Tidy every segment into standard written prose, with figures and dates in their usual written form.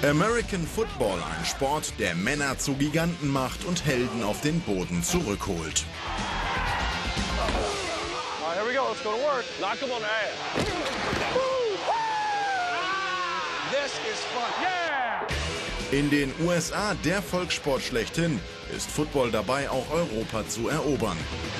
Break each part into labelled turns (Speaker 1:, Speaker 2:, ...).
Speaker 1: American Football, ein Sport, der Männer zu Giganten macht und Helden auf den Boden zurückholt.
Speaker 2: Here we go, let's go to work. Knock him on the ass. This is fun. Yeah!
Speaker 1: In den USA, der Volkssport schlechthin, ist Football dabei, auch Europa zu erobern.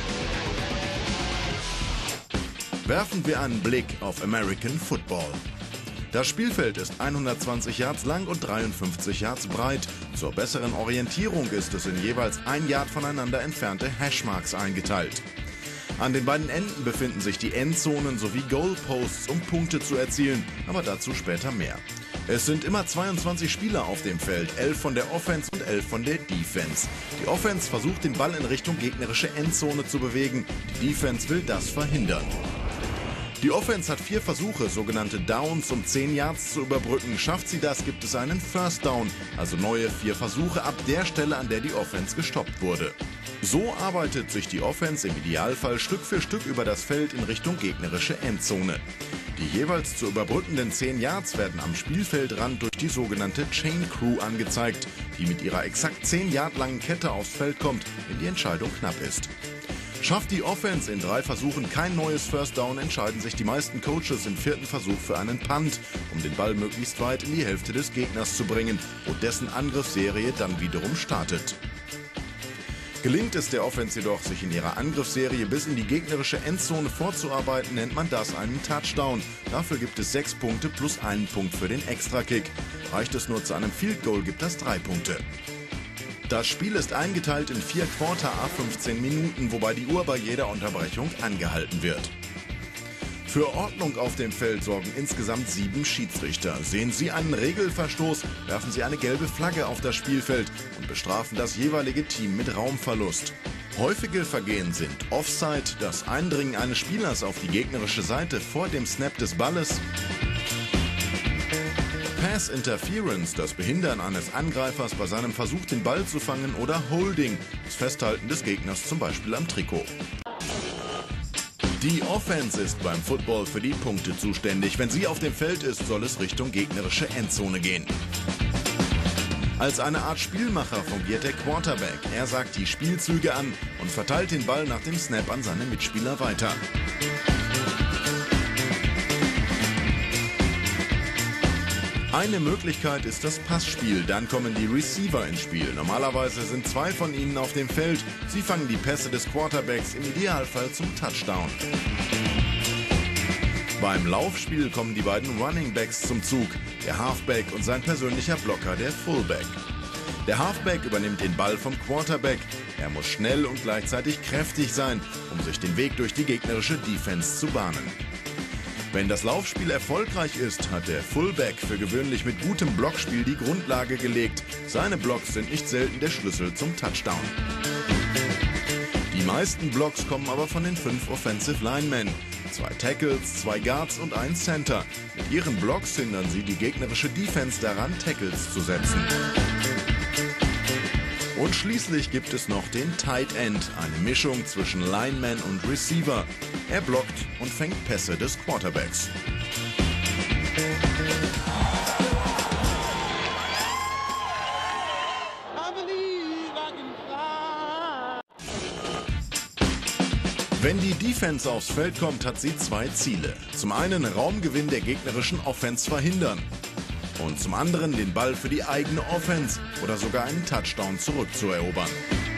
Speaker 1: Werfen wir einen Blick auf American Football. Das Spielfeld ist 120 Yards lang und 53 Yards breit. Zur besseren Orientierung ist es in jeweils 1 Yard voneinander entfernte Hashmarks eingeteilt. An den beiden Enden befinden sich die Endzonen sowie Goalposts, um Punkte zu erzielen, aber dazu später mehr. Es sind immer 22 Spieler auf dem Feld, 11 von der Offense und 11 von der Defense. Die Offense versucht, den Ball in Richtung gegnerische Endzone zu bewegen, die Defense will das verhindern. Die Offense hat 4 Versuche, sogenannte Downs, um 10 Yards zu überbrücken. Schafft sie das, gibt es einen First Down, also neue 4 Versuche ab der Stelle, an der die Offense gestoppt wurde. So arbeitet sich die Offense im Idealfall Stück für Stück über das Feld in Richtung gegnerische Endzone. Die jeweils zu überbrückenden 10 Yards werden am Spielfeldrand durch die sogenannte Chain Crew angezeigt, die mit ihrer exakt 10 Yard langen Kette aufs Feld kommt, wenn die Entscheidung knapp ist. Schafft die Offense in 3 Versuchen kein neues First Down, entscheiden sich die meisten Coaches im 4. Versuch für einen Punt, um den Ball möglichst weit in die Hälfte des Gegners zu bringen, wo dessen Angriffsserie dann wiederum startet. Gelingt es der Offense jedoch, sich in ihrer Angriffsserie bis in die gegnerische Endzone vorzuarbeiten, nennt man das einen Touchdown. Dafür gibt es 6 Punkte plus 1 Punkt für den Extrakick. Reicht es nur zu einem Field Goal, gibt das 3 Punkte. Das Spiel ist eingeteilt in 4 Quarter à 15 Minuten, wobei die Uhr bei jeder Unterbrechung angehalten wird. Für Ordnung auf dem Feld sorgen insgesamt 7 Schiedsrichter. Sehen Sie einen Regelverstoß, werfen Sie eine gelbe Flagge auf das Spielfeld und bestrafen das jeweilige Team mit Raumverlust. Häufige Vergehen sind Offside, das Eindringen eines Spielers auf die gegnerische Seite vor dem Snap des Balles, Pass Interference, das Behindern eines Angreifers bei seinem Versuch, den Ball zu fangen, oder Holding, das Festhalten des Gegners zum Beispiel am Trikot. Die Offense ist beim Football für die Punkte zuständig. Wenn sie auf dem Feld ist, soll es Richtung gegnerische Endzone gehen. Als eine Art Spielmacher fungiert der Quarterback. Er sagt die Spielzüge an und verteilt den Ball nach dem Snap an seine Mitspieler weiter. Eine Möglichkeit ist das Passspiel, dann kommen die Receiver ins Spiel. Normalerweise sind 2 von ihnen auf dem Feld. Sie fangen die Pässe des Quarterbacks im Idealfall zum Touchdown. Beim Laufspiel kommen die beiden Running Backs zum Zug, der Halfback und sein persönlicher Blocker, der Fullback. Der Halfback übernimmt den Ball vom Quarterback. Er muss schnell und gleichzeitig kräftig sein, um sich den Weg durch die gegnerische Defense zu bahnen. Wenn das Laufspiel erfolgreich ist, hat der Fullback für gewöhnlich mit gutem Blockspiel die Grundlage gelegt. Seine Blocks sind nicht selten der Schlüssel zum Touchdown. Die meisten Blocks kommen aber von den 5 Offensive Linemen. 2 Tackles, 2 Guards und 1 Center. Mit ihren Blocks hindern sie die gegnerische Defense daran, Tackles zu setzen. Und schließlich gibt es noch den Tight End, eine Mischung zwischen Lineman und Receiver. Er blockt und fängt Pässe des Quarterbacks. Wenn die Defense aufs Feld kommt, hat sie 2 Ziele. Zum einen Raumgewinn der gegnerischen Offense verhindern. Und zum anderen den Ball für die eigene Offense oder sogar einen Touchdown zurückzuerobern.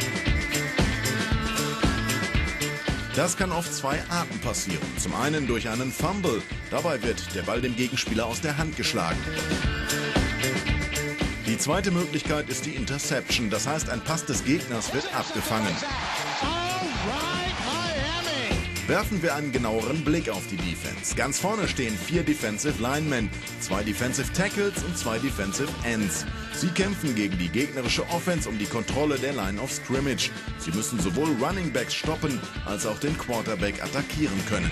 Speaker 1: Das kann auf 2 Arten passieren. Zum einen durch einen Fumble. Dabei wird der Ball dem Gegenspieler aus der Hand geschlagen. Die zweite Möglichkeit ist die Interception. Das heißt, ein Pass des Gegners wird abgefangen. Werfen wir einen genaueren Blick auf die Defense. Ganz vorne stehen 4 Defensive Linemen, 2 Defensive Tackles und 2 Defensive Ends. Sie kämpfen gegen die gegnerische Offense um die Kontrolle der Line of Scrimmage. Sie müssen sowohl Running Backs stoppen, als auch den Quarterback attackieren können.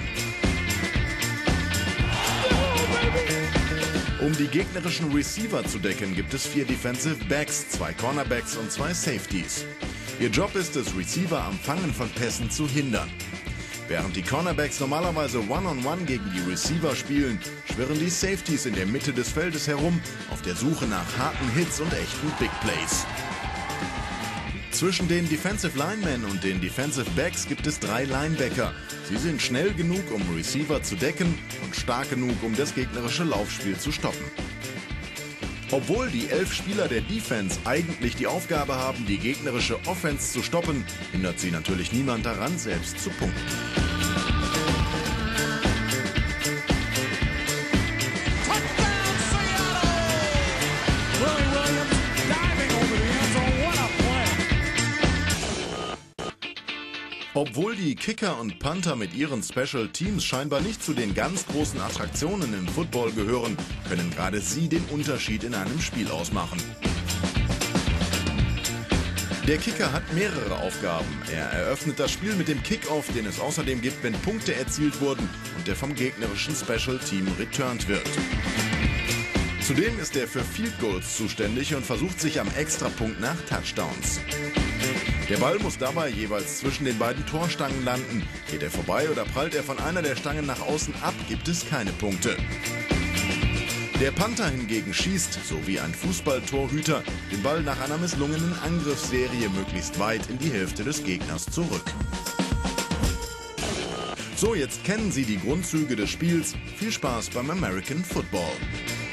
Speaker 1: Um die gegnerischen Receiver zu decken, gibt es 4 Defensive Backs, 2 Cornerbacks und 2 Safeties. Ihr Job ist es, Receiver am Fangen von Pässen zu hindern. Während die Cornerbacks normalerweise One-on-One gegen die Receiver spielen, schwirren die Safeties in der Mitte des Feldes herum, auf der Suche nach harten Hits und echten Big Plays. Zwischen den Defensive Linemen und den Defensive Backs gibt es 3 Linebacker. Sie sind schnell genug, um Receiver zu decken und stark genug, um das gegnerische Laufspiel zu stoppen. Obwohl die 11 Spieler der Defense eigentlich die Aufgabe haben, die gegnerische Offense zu stoppen, hindert sie natürlich niemand daran, selbst zu punkten. Obwohl die Kicker und Punter mit ihren Special Teams scheinbar nicht zu den ganz großen Attraktionen im Football gehören, können gerade sie den Unterschied in einem Spiel ausmachen. Der Kicker hat mehrere Aufgaben. Er eröffnet das Spiel mit dem Kickoff, den es außerdem gibt, wenn Punkte erzielt wurden und der vom gegnerischen Special Team returned wird. Zudem ist er für Field Goals zuständig und versucht sich am Extrapunkt nach Touchdowns. Der Ball muss dabei jeweils zwischen den beiden Torstangen landen. Geht er vorbei oder prallt er von einer der Stangen nach außen ab, gibt es keine Punkte. Der Punter hingegen schießt, so wie ein Fußballtorhüter, den Ball nach einer misslungenen Angriffsserie möglichst weit in die Hälfte des Gegners zurück. So, jetzt kennen Sie die Grundzüge des Spiels. Viel Spaß beim American Football.